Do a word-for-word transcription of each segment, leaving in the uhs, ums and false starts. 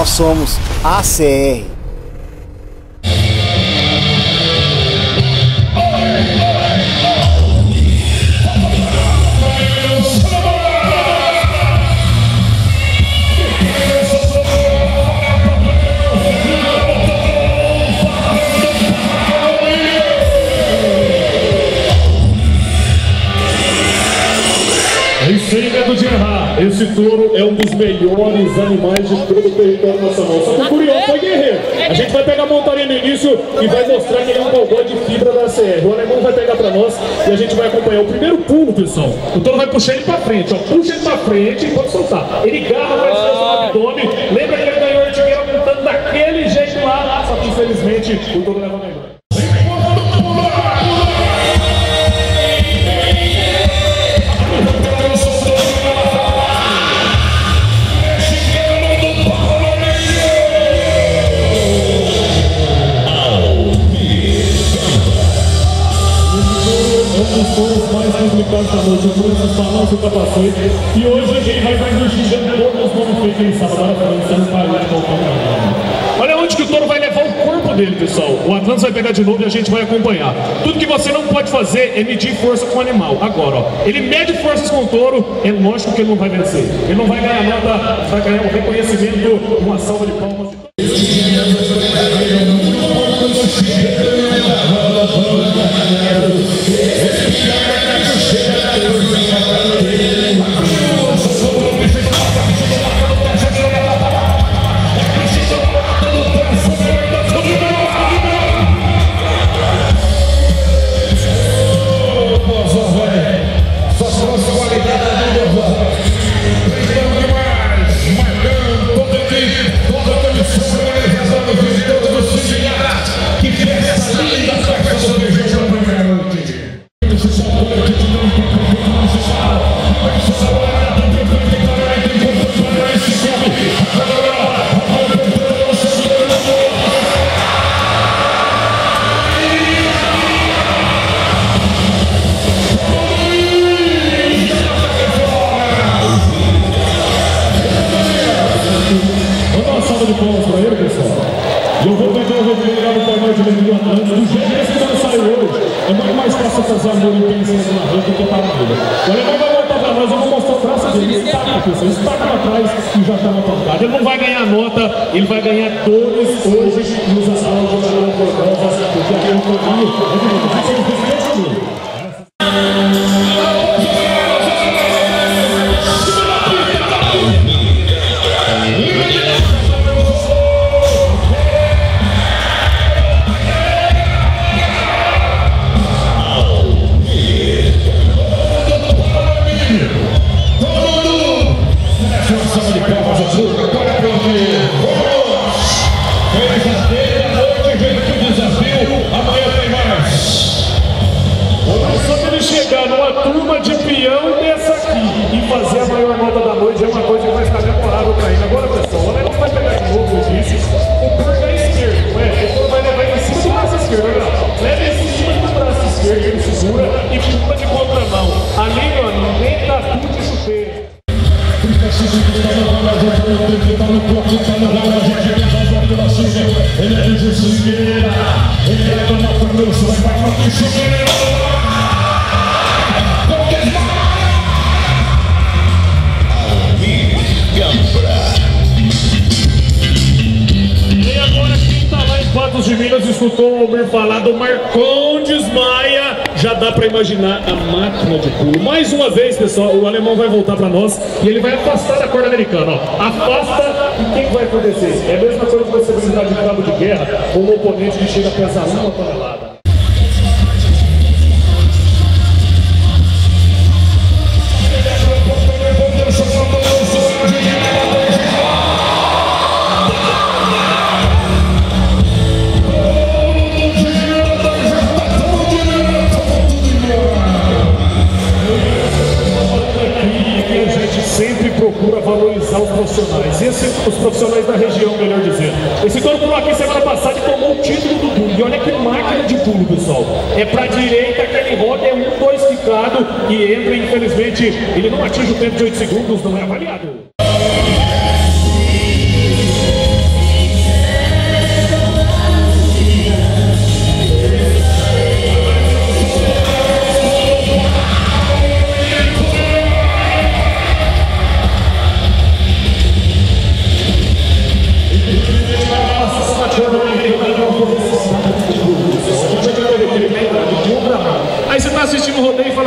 nós somos A C R. Sem medo de errar, esse touro é um dos melhores animais de todo o território nacional. Só que curioso foi guerreiro. A gente vai pegar a montaria no início e vai mostrar que ele é um gogó de fibra da A C R. O alemão vai pegar pra nós e a gente vai acompanhar o primeiro pulo, pessoal. O touro vai puxar ele pra frente, ó. Puxa ele pra frente e pode soltar. Ele garra, vai ser no abdômen. Lembra que ele ganhou a artilheira montando daquele jeito lá, só que infelizmente o touro leva melhor. Os touros mais complicados da noite, o Bruno balança o capacete. E hoje ele vai mais xingando todos os nomes feitos em sábado, falando parou de voltar. Olha onde que o touro vai levar o corpo dele, pessoal. O Atlantis vai pegar de novo e a gente vai acompanhar. Tudo que você não pode fazer é medir força com o animal. Agora, ó, ele mede forças com o touro, é lógico que ele não vai vencer. Ele não vai ganhar nota, vai ganhar um reconhecimento, uma salva de palmas. Eu vou pegar o Rodrigo ligar no painel de Leandro Atlantis. Do jeito que esse cara saiu hoje, é muito mais fácil fazer amor intenso na rede do que para a vida. O alemão vai voltar para nós, eu vou mostrar o braço dele. Estaca, pessoal, estaca lá atrás e já está na pancada. Ele não vai ganhar nota, ele vai ganhar todos hoje nos assaltos da Nova Cordova, porque aqui é um caminho, é que não precisa ser comigo. Turma de peão dessa aqui e fazer a maior nota da noite é uma coisa que vai ficar memorável pra ele. Agora, pessoal, o alemão vai pegar de novo, eu disse, o corpo é esquerdo, não é? O corpo vai levar em cima do braço esquerdo, leva em cima do braço esquerdo, ele segura e pula de contramão. Ali, ó, ninguém tá tudo de chuteiro. Ele é de Justiceira, ele é do Mato Grosso, vai para o Justiceira. E agora quem tá lá em Patos de Minas escutou ouvir falar do Marcondes Maia, já dá pra imaginar a máquina de pulo. Mais uma vez, pessoal, o alemão vai voltar pra nós e ele vai afastar da corda americana, ó. Afasta e o que vai acontecer? É a mesma coisa que você brincar de cabo de guerra com um oponente que chega a pesar uma tonelada. Procura valorizar os profissionais, Esse, os profissionais da região, melhor dizendo. Esse touro pulou aqui semana passada e tomou o título do pulo. E olha que máquina de pulo, pessoal. É pra direita que ele roda, é um, dois quicado e entra. Infelizmente, ele não atinge o tempo de oito segundos, não é avaliado.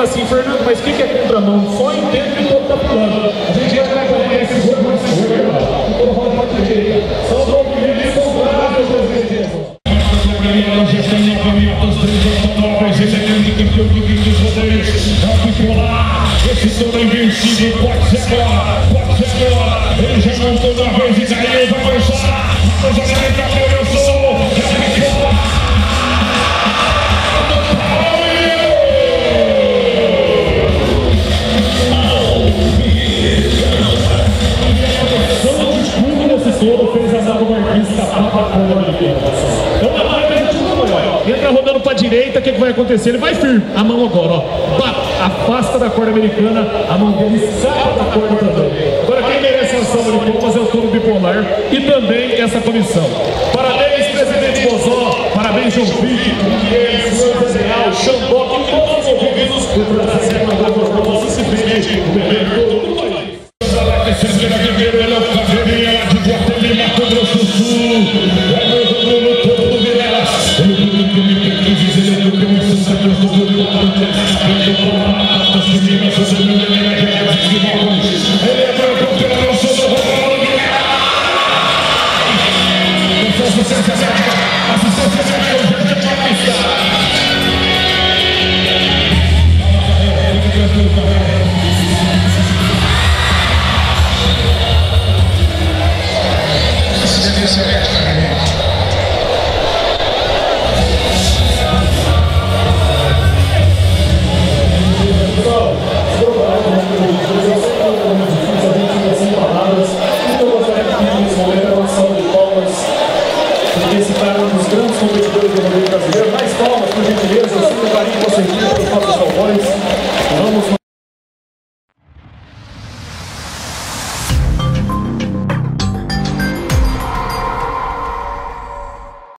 assim, Fernando, mas o que, que é contramão? Só entende que o outro tá pulando. A gente vai acompanhar esse jogo mais esquerda. O roda para a direita. São os movimentos contrários das vezes. Esse touro invencido pode ser agora, pode ser agora. Ele já montou uma vez e caiu, vai avançar. Vamos jogar em campo, eu sou. Fez a zaga Marquinhos escapar para a bola de penetração. Então a marca já tirou melhor. Entra rodando para a direita, o que, que vai acontecer? Ele vai firme. A mão agora, ó. Bata, afasta da corda americana, a mão dele sai da corda também. Agora quem merece a salva de palmas é o touro bipolar e também essa comissão. Parabéns, presidente Bozó. Parabéns, João Vick, Miguel, senhor Zé Leal, Xandó, e todos os envolvidos por trazer uma nova simplesmente o